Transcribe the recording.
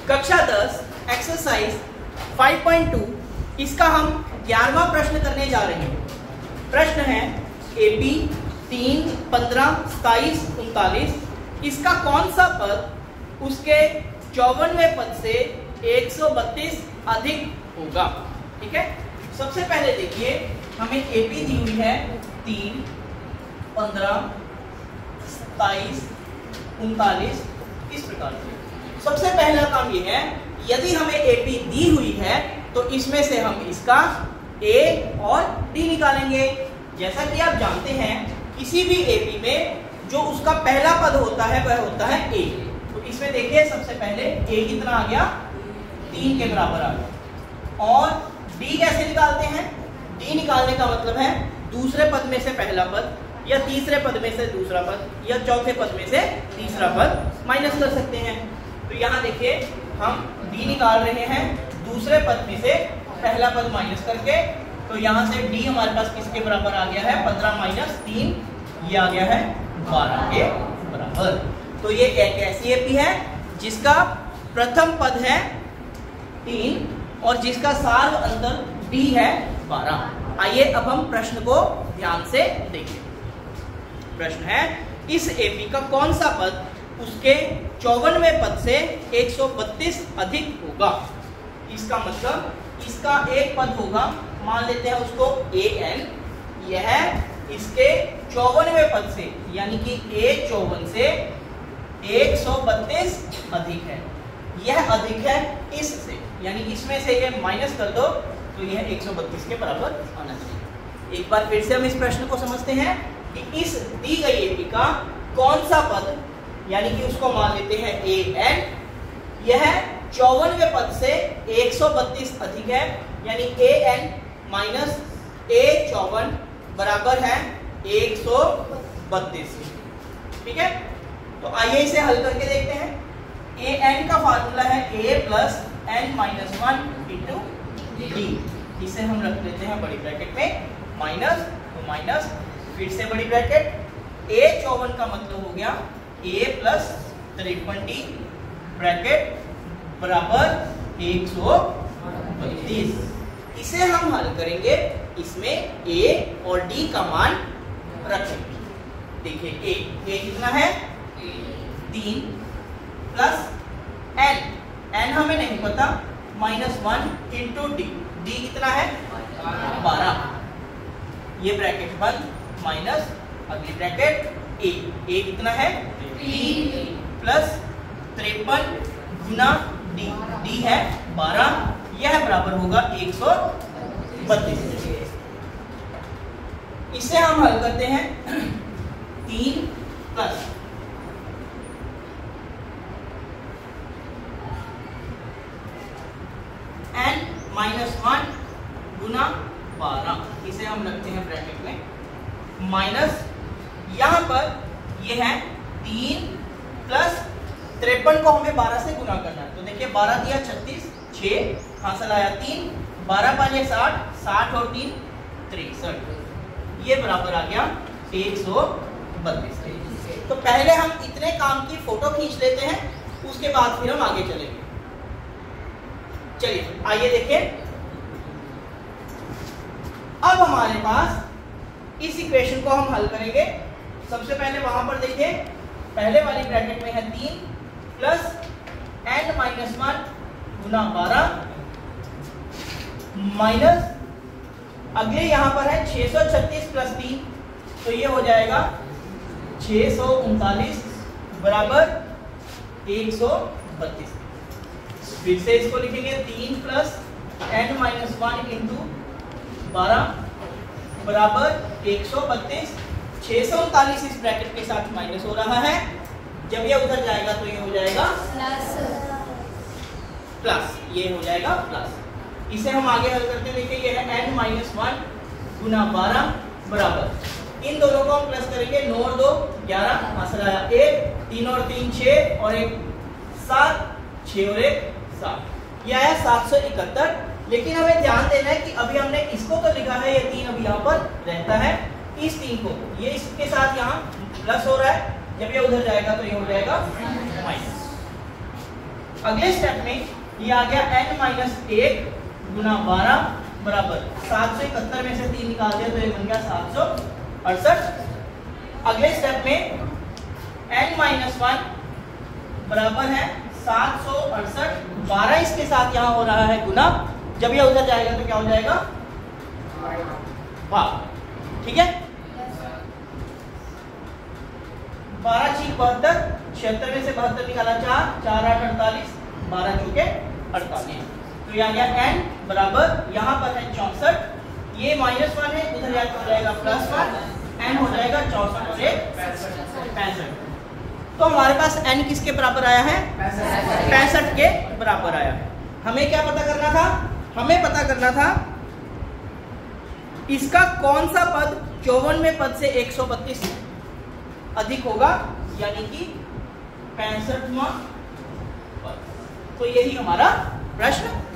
कक्षा 10 एक्सरसाइज 5.2 इसका हम 11वां प्रश्न करने जा रहे हैं। प्रश्न है AP 3, 15, 27, 39 इसका कौन सा पद उसके 54वें पद से 132 अधिक होगा। ठीक है, सबसे पहले देखिए हमें AP दी हुई है 3, 15, 27, 39 इस प्रकार से। सबसे पहला काम ये है, यदि हमें AP दी हुई है तो इसमें से हम इसका A और D निकालेंगे। जैसा कि आप जानते हैं किसी भी AP में जो उसका पहला पद होता है वह होता है A। तो इसमें देखिए सबसे पहले A कितना आ गया, 3 के बराबर आ गया। और D कैसे निकालते हैं, D निकालने का मतलब है दूसरे पद में से पहला पद या तीसरे पद में से दूसरा पद या चौथे पद में से तीसरा पद माइनस कर सकते हैं। तो यहाँ देखिए हम D निकाल रहे हैं दूसरे पद में से पहला पद माइनस करके। तो यहाँ से D हमारे पास किसके बराबर आ गया है, 15 माइनस 3 ये आ गया है 12 के बराबर। तो ये एक ऐसी AP है जिसका प्रथम पद है 3 और जिसका सार्व अंतर D है 12। आइए अब हम प्रश्न को ध्यान से देखें। प्रश्न है इस AP का कौन सा पद उसके 54वें पद से 132 अधिक होगा। इसका मतलब इसका एक पद होगा, मान लेते हैं उसको AN, यह इसके 54वें पद से यानी कि A54 से 132 अधिक है। यह अधिक है इससे, यानी इसमें से ये माइनस कर दो तो यह 132 के बराबर आना चाहिए। एक बार फिर से हम इस प्रश्न को समझते हैं कि इस दी गई AP का कौन सा पद, यानी कि उसको मान लेते हैं AN, यह 54वें पद से 132 अधिक है, यानी AN माइनस A54 बराबर है 132। ठीक है, तो आइए इसे हल करके देखते हैं। AN का फार्मूला है A plus N minus 1 into D। इसे हम रख लेते हैं बड़ी ब्रैकेट में, माइनस तो माइनस फिर से बड़ी ब्रैकेट, A54 का मतलब हो गया A प्लस 53D ब्रैकेट बराबर 132। इसे हम हल करेंगे, इसमें A और D का मान रखेंगे। देखिए A कितना है 3 प्लस N हमें नहीं पता, माइनस 1 इंटू D कितना है 12। ये ब्रैकेट बंद, माइनस अगली ब्रैकेट A कितना है 3 प्लस 53 गुना D है 12, यह बराबर होगा 132। इसे हम हल करते हैं 3 प्लस N माइनस 1 गुना 12, इसे हम रखते हैं ब्रैकेट में, माइनस यहाँ पर ये है 3 प्लस 53 को हमें 12 से गुना करना है। तो देखिए 12 दिया 36, 6 हासिल आया 3, 12 पाँच 60, 60 और 3 63, ये बराबर आ गया 132। तो पहले हम इतने काम की फोटो खींच लेते हैं, उसके बाद फिर हम आगे चलेंगे। चलिए आइए देखें। अब हमारे पास इस इक्वेशन को हम हल करेंगे। सबसे पहले वहां पर देखिए पहले वाली ब्रैकेट में है 3 प्लस N माइनस 1 गुना 12 माइनस अगले यहां पर है 636 प्लस 3, तो ये हो जाएगा 639 बराबर 132। फिर से इसको लिखेंगे 3 प्लस N माइनस 1 इंटू 12 बराबर 132। 639 इस ब्रैकेट के साथ माइनस हो रहा है, जब ये उधर जाएगा तो ये हो जाएगा प्लस, ये हो जाएगा प्लस। इसे हम आगे हल करके देखिए, ये है N माइनस 1 गुना 12 बराबर, इन दोनों को हम प्लस करेंगे, 9 और 2 11 हासिल आया 1, 3 और 3 6 और 1 7, 6 और 1 7, यह है 771। लेकिन हमें ध्यान देना है कि अभी हमने इसको तो लिखा है, ये 3 अभी यहाँ पर रहता है, इस 3 को ये इसके साथ यहाँ प्लस हो रहा है, जब ये उधर जाएगा तो ये हो जाएगा माइनस। अगले स्टेप में ये आ गया n माइनस 1 गुना 12 बराबर 771 में से 3 निकाल दिया तो ये बन गया 768। अगले स्टेप में n माइनस 1 बराबर है 768, 12 इसके साथ यहाँ हो रहा है गुना, जब ये उधर जाएगा तो क्या हो जाएगा भाग। ठीक है, 12 6 72, 76 में से 72 निकाला 4, 4 8 48, 12 चौके 48। तो ये आ गया n बराबर, यहाँ पर है 64, ये -1 है, उधर जाकर हो जाएगा +1, n हो जाएगा 64 और 1 65। तो हमारे पास n किसके बराबर आया है? 65 के बराबर आया है। हमें क्या पता करना था? हमें पता करना था इसका कौन सा पद 54वें पद से 132 अधिक होगा, यानी कि 65वां पद। तो यही हमारा प्रश्न